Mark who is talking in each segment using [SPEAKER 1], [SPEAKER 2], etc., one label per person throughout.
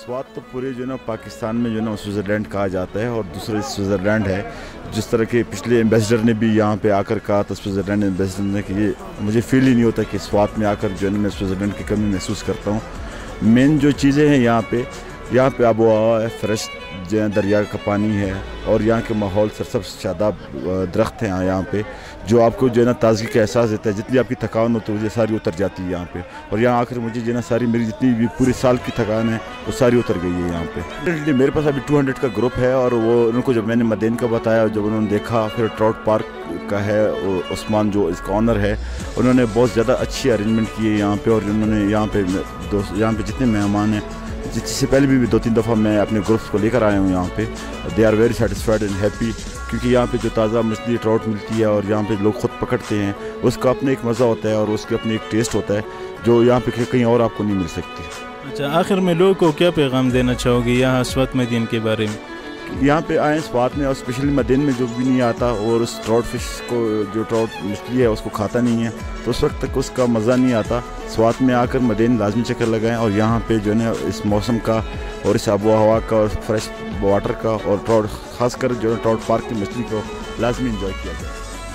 [SPEAKER 1] स्वात तो पूरे जो है ना पाकिस्तान में जो है ना स्विट्ज़रलैंड कहा जाता है और दूसरा स्विट्ज़रलैंड है। जिस तरह के पिछले एम्बेसडर ने भी यहाँ पे आकर कहा था, स्विट्ज़रलैंड एम्बेसडर ने, कि ये मुझे फील ही नहीं होता कि स्वात में आकर जो है ना मैं स्विट्ज़रलैंड की कमी महसूस करता हूँ। मेन जो चीज़ें हैं यहाँ पे आबो हवा है, फ्रेश जो है दरिया का पानी है और यहाँ के माहौल सरसब्ज़ शादाब दरख्त हैं यहाँ पे, जो आपको जो है ना ताज़गी का एहसास देता है। जितनी आपकी थकान होती है वो सारी उतर जाती है यहाँ पे। और यहाँ आकर मुझे जो है ना सारी मेरी जितनी भी पूरे साल की थकान है वो सारी उतर गई है यहाँ पे। मेरे पास अभी 200 का ग्रुप है और वो उनको जब मैंने मदेन का बताया, जब उन्होंने देखा, फिर ट्राउट पार्क का है उस्मान जो इसका ऑनर है, उन्होंने बहुत ज़्यादा अच्छी अरेंजमेंट की है यहाँ पर। और उन्होंने यहाँ पे जितने मेहमान हैं, जिससे पहले भी 2-3 दफ़ा मैं अपने ग्रुप्स को लेकर आया हूँ यहाँ पे, they are very satisfied and happy, क्योंकि यहाँ पे जो ताज़ा मछली ट्राउट मिलती है और यहाँ पे लोग ख़ुद पकड़ते हैं, उसका अपना एक मज़ा होता है और उसके अपने एक टेस्ट होता है जो यहाँ पे कहीं और आपको नहीं मिल सकती।
[SPEAKER 2] अच्छा, आखिर में लोगों को क्या पैगाम देना चाहोगे यहाँ स्वात मदीन के बारे में?
[SPEAKER 1] यहाँ पे आएँ स्वात में, और स्पेशली मदीन में जो भी नहीं आता और उस ट्राउट फिश को, जो ट्राउट मछली है उसको खाता नहीं है, तो उस वक्त तक उसका मज़ा नहीं आता। स्वात में आकर मदीन लाजमी चक्कर लगाएं और यहाँ पे जो है इस मौसम का और इस आबो हवा का और फ्रेश वाटर का और ट्राउट, ख़ासकर जो है ट्राउट पार्क की मछली को लाजमी इंजॉय किया जाए।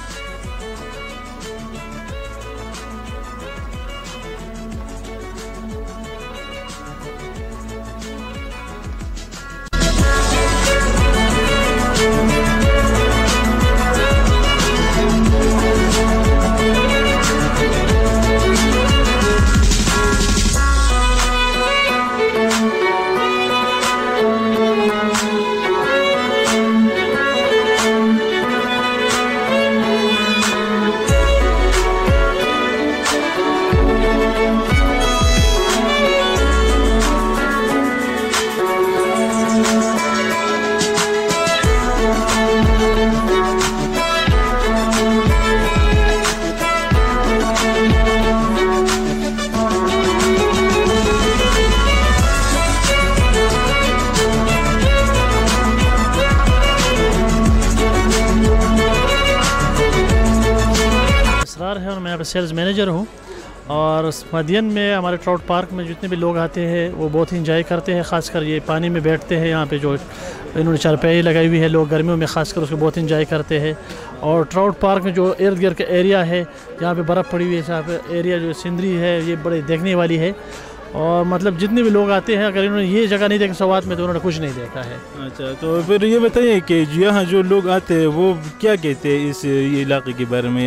[SPEAKER 3] है और मैं यहाँ पे सेल्स मैनेजर हूँ। और मदियन में हमारे ट्राउट पार्क में जितने भी लोग आते हैं वो बहुत ही इंजॉय करते हैं, ख़ासकर ये पानी में बैठते हैं। यहाँ पे जो इन्होंने चारपाई लगाई हुई है, लोग गर्मियों में ख़ासकर उसको बहुत इंजॉय करते हैं। और ट्राउट पार्क में जो इर्द गिर्द का एरिया है, जहाँ पे बर्फ़ पड़ी हुई है, जहाँ पे एरिया जो सिंदरी है, ये बड़े देखने वाली है। और मतलब जितने भी लोग आते हैं, अगर इन्होंने ये जगह नहीं देखी स्वात में, तो उन्होंने कुछ नहीं देखा है।
[SPEAKER 2] अच्छा, तो फिर ये बताइए कि यहाँ जो लोग आते हैं वो क्या कहते हैं इस इलाके के बारे में?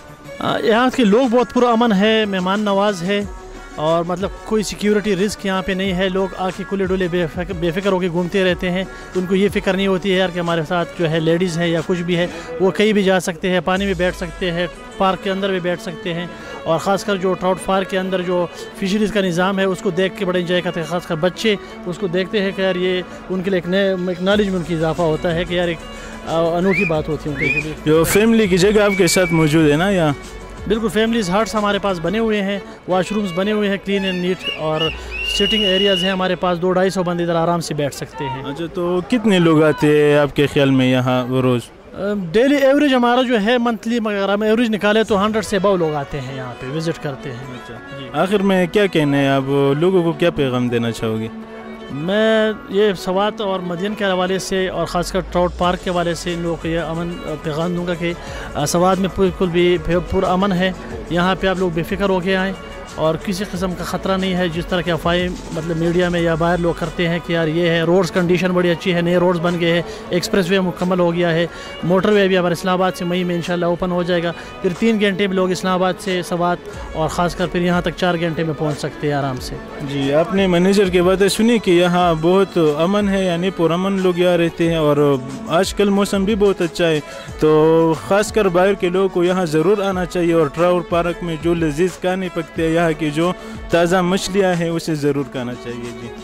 [SPEAKER 2] यहाँ के लोग बहुत पुरअमन है, मेहमान नवाज है और मतलब कोई सिक्योरिटी रिस्क यहाँ पे नहीं है। लोग आके खुले डुले बेफिक्र होकर घूमते रहते हैं। उनको ये फ़िक्र नहीं होती है यार कि हमारे साथ जो है लेडीज़ है या कुछ भी है, वो कहीं भी जा सकते हैं, पानी में बैठ सकते हैं, पार्क के अंदर भी बैठ सकते हैं। और ख़ासकर जो ट्राउट पार्क के अंदर जो फिशरीज़ का निज़ाम है उसको देख के बड़े इंजॉय करते हैं। ख़ासकर बच्चे उसको देखते हैं कि यार ये उनके लिए एक नॉलेज में उनकी इजाफा होता है कि यार एक अनोखी बात होती है उनके लिए। जो फैमिली की जगह आपके साथ मौजूद है ना यहाँ?
[SPEAKER 3] बिल्कुल, फैमिलीज़ हट्स हमारे पास बने हुए हैं, वॉशरूम्स बने हुए हैं क्लीन एंड नीट, और सिटिंग एरियाज़ हैं हमारे पास। 200-250 बंदे इधर आराम से बैठ सकते हैं।
[SPEAKER 2] अच्छा, तो कितने लोग आते हैं आपके ख्याल में यहाँ रोज़?
[SPEAKER 3] डेली एवरेज हमारा जो है मंथली, अगर हम एवरेज निकालें तो 100 से अबव लोग आते हैं यहाँ पे, विज़िट करते हैं।
[SPEAKER 2] अच्छा, आखिर में क्या कहना है, आप लोगों को क्या पैगाम देना चाहोगे?
[SPEAKER 3] मैं ये स्वात और मदियन के हवाले से और ख़ासकर ट्राउट पार्क के हवाले से इन लोगों को ये अमन पैगाम दूंगा कि स्वात में बिल्कुल भी पुरअमन है। यहाँ पे आप लोग बेफिक्र होके आएँ और किसी किस्म का ख़तरा नहीं है। जिस तरह के अफवाहें मतलब मीडिया में या बाहर लोग करते हैं कि यार ये है, रोड्स कंडीशन बड़ी अच्छी है, नए रोड्स बन गए हैं, एक्सप्रेस वे मुकम्मल हो गया है, मोटर वे भी हमारे इस्लामाबाद से मई में इंशाल्लाह ओपन हो जाएगा। फिर 3 घंटे में लोग इस्लामाबाद से स्वात और ख़ासकर फिर यहाँ तक 4 घंटे में पहुँच सकते हैं आराम से।
[SPEAKER 2] जी, आपने मैनेजर की बातें सुनी कि यहाँ बहुत अमन है, यानी पुरअमन लोग यहाँ रहते हैं और आजकल मौसम भी बहुत अच्छा है, तो ख़ासकर बाहर के लोगों को यहाँ ज़रूर आना चाहिए। और ट्राउट पार्क में जो लजीज खाने पकते हैं, यहाँ की जो ताज़ा मछलियाँ हैं, उसे ज़रूर खाना चाहिए। जी।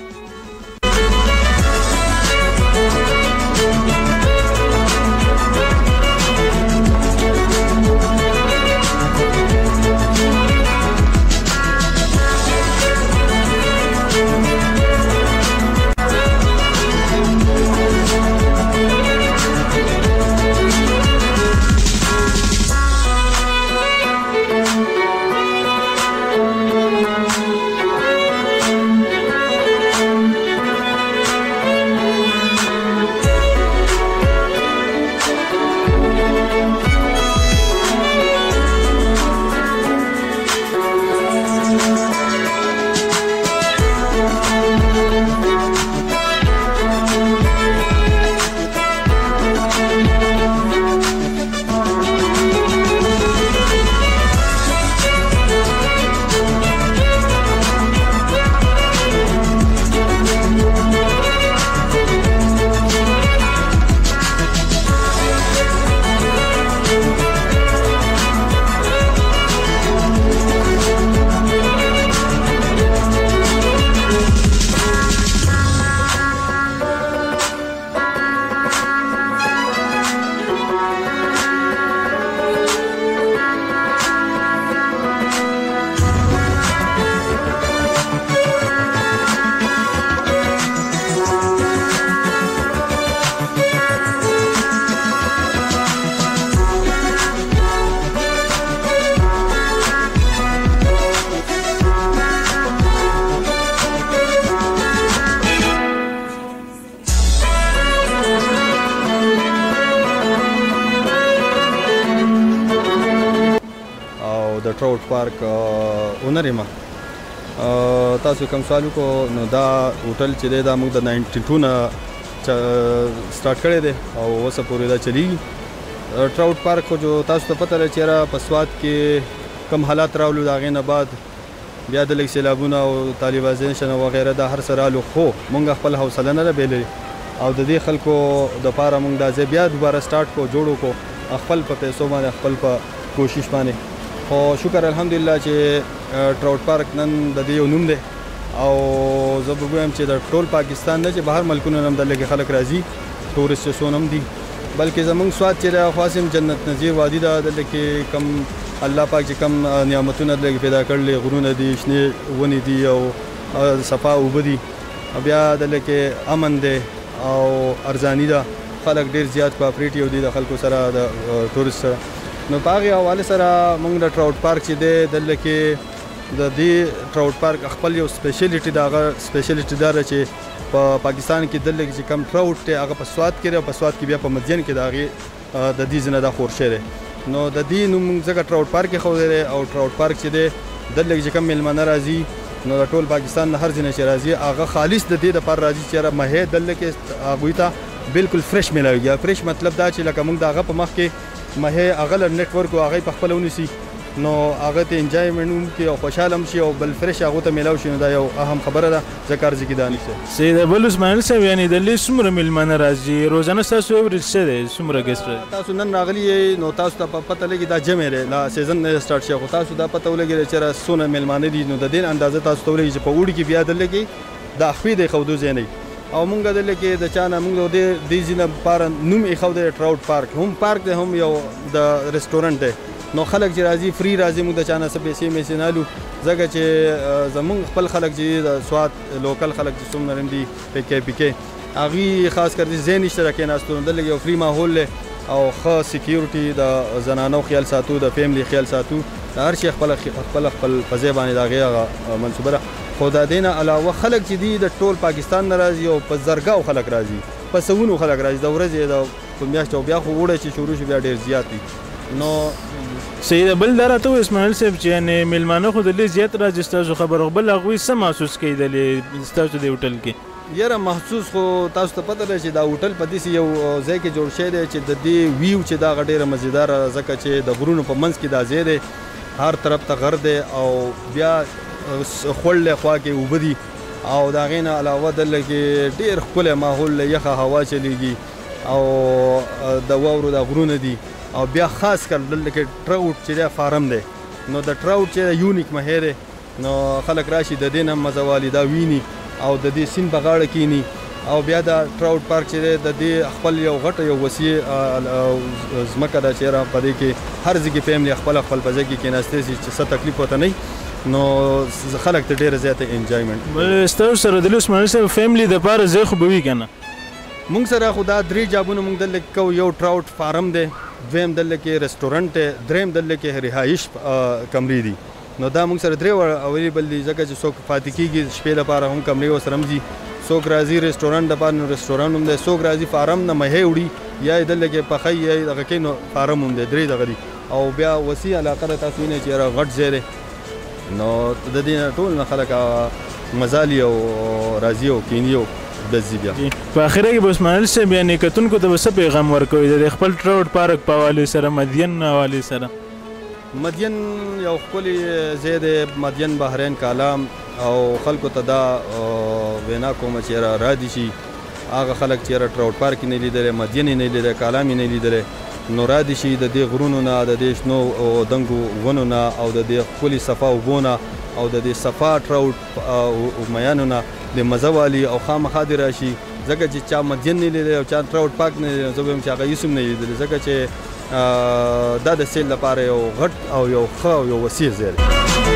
[SPEAKER 4] ټراوټ پارک اونر یم. تاسو کوم سوال وکړو نو دا هوټل چې دی دا موږ د 92 نه سٹارټ کړی دی او اوسه پورې دا چلیږي. ټراوټ پارک خو جو تاسو ته پته لري چې په سوات کې کم حالات راولو د هغې نه بعد بیا د لږ سیلابونه او طالبانیزیشن او وغیره دا هر څه رالو خو موږ خپل حوصله نه رابیللې او د دې خلکو دپاره موږ دا ځای بیا دوباره سټارټ کړو جوړ وکړو خپل په پیسو باندې خپل په کوشش باندې. خو شکر الحمدلله چې ټراوټ پارک نن د دې یو نوم دی او زه به ووایم چې د ټول پاکستان نه چې بهر ملکونو نه هم دلته خلک راځي ټورسټونه هم دي بلکې زموږ سوات چې دی خاص جنت نظیر وادي ده دلته کې کم الله پاک چې کم نعمتونه دلته پیدا کړلې غرونه دي شنې ونې دي او صفا اوبه دي بیا دلته کې امن دی او ارزاني ده خلک ډېر زیات کوآپریټیو دي د خلکو سره د ټورسټ سره. نو په هغې حوالې سره موږ د ټراوټ پارک چې دی دلته کې د دې ټراوټ پارک خپل یو سپیشلیټي ده هغه سپیشلیټي دا ده چې په پاکستان کې دلته چې کم ټراوټ دی هغه په سوات کې دی او په سوات کې بیا په مدین کې د هغې د دې ځای نه دا خور شوی دی. نو د دې نوم موږ ځکه ټراوټ پارک ایښودی دی او ټراوټ پارک چې دی دلته چې کم میلمانه راځي نو د ټول پاکستان نه هر ځای نه چې راځي هغه خالص د دې دپاره راځي چې مهې دلته کې هغوی ته بالکل فرش میلاویږي. فرش مطلب دا چې لکه موږ د هغه په مخ کې مهې هغه له نیټورک او هغه په خپله ونیسي نو هغه ته انجوایمنټ هم کړي او خوشحاله هم شي او بل فرش هغو ته میلاو شي نو دا یو اهم خبره ده ځکه عرضې کې دا نشته.
[SPEAKER 2] سید ابل اسماعیل صاحب یعنې دلې څومره میلمانه راځي روزانه ستاسو ایوریج څه دی څومره ګیسټ راځي؟
[SPEAKER 4] تاسو نن راغلي یې نو تاسو ته پته لګي دا جمع دی لا سیزن نه سټارټ شي خو تاسو دا پته ولګي چې څونه میلمانه دي نو د دې اندازه تاسو ته ولګي چې په اوړي کې بیا دلته کې دا خپې دی ښودو ځای نه او مونږ دلته کې د چا نه مونږ د دې ځای نه لپاره نوم ایښودی ټراوټ پارک هم پارک دی هم یو د ریسټورنټ دی. نو خلک چې راځي فری راځي موږ د چا نه څه پیسې میسې نه الو ځکه چې زموږ خپل خلک چې د سوات لوکل خلک چې څومره هم دي پکې هغوی خاص کر دې ځای نشته را کېناستو نو دلته یو فری ماحول دی او ښه سیکیورټي د زنانو خیال ساتو د فیملی خیال ساتو د هر شي خپل په ځای باندې د هغې هغه منصوبه ده. خو د دې نه علاوه خلک چې دي د ټول پاکستان نه راځي او په زرګاو خلک راځي په سوونو خلک راځي د ورځې د په میاشت او بیا خو اوړی چې شروع شي بیا ډېر زیات دي. نو
[SPEAKER 2] سید بل دا راته و اسماعیل صاحب چې یعنې میلمانه خو دلې زیات راځي ستاسو خبره بل هغوی څه محسوس کوي دلې ستاسو د هوټل کې؟
[SPEAKER 4] یاره محسوس خو تاسو ته پته ده چې دا هوټل په داسې یو ځای کې جوړ شوی دی چې د دې ویو چې دا هغه ډېره مزیداره ځکه چې د غرونو په منځ کې دا ځای دی هر طرف ته غر دی او بیا خوړلې خوا کې اوبه دي او د هغې نه علاوه دلته کې ډېر ښکلی ماحول دی یخه هوا چلیږي او د واورو دا غرونه دي او بیا خاص کر دلته کې ټراوټ چې دی فارم دی نو د ټراوټ چې یونیک مهې دی نو خلک راشي د دې نه مزه والي دا ویني او د دې سیند په غاړه کینی او بیا د ټراوټ پارک چې دی د دې خپل یو غټه یو وسیع ځمکه ده چې په دې کې هر ځای کې فیملی خپل په ځای کې کېناستی شي چې څه تکلیف ورته نه نو خلک ته ډېره زیاته انجوایمنټ.
[SPEAKER 2] ستاسو سره د اسماعیل صاحب فیملی دپاره ځای خو به وي که نه؟
[SPEAKER 4] مونږ سره خو دا 3 جابونه مونږ دلته کوو یو ټراوټ فارم دی دویم دلته کې ریسټورنټ دی دریم دلته کې رهایش کمرې دي نو دا مونږ سره 3 اویلیبل دي ځکه چې څوک پاتې کېږي شپې لپاره هم کمرې ورسره هم ځي څوک راځي ریسټورنټ دپاره نو ریسټورنټ هم دی څوک راځي فارم نه مهې وړي یا یې دلته کې پخی یا یې دغه کوي نو فارم هم دی 3 دغه دي او بیا وسیع علاقه ده تاسو وینئ چې غټ ځای دی نو د دې نه ټول نه خلک مزالي او راځي او کیني او بزي بیا
[SPEAKER 2] په اخره کې به اسماعیل صاحب یعنې کتونکو ته به څه پیغام ورکوئ د خپل ټراوټ پارک په حوالې سره مدین حوالې سره؟
[SPEAKER 4] مدین یو ښکلی ځای دی مدین بحرین کالام او خلکو ته دا وینا کومه چې را دي شي هغه خلک چې ټراوټ پارک یې نه لیدلی مدین یې نه لیدلی کالام یې نه لیدلی نو را دي شي د دې غرونو نه د دې شنو دنګو ونو نه او د دې ښکلي صفا اوبو نه او د دې صفا ټراوټ میانو نه د مزه والي او خامخا دې راشي ځکه چې چا مدین نه لیدلی او چا ټراوټ پارک نه لیدلی زه به وایم چې هغه هېڅ هم نه لیدلی ځکه چې دا د سیل لپاره یو غټ او یو ښه او یو وسیع ځای دی.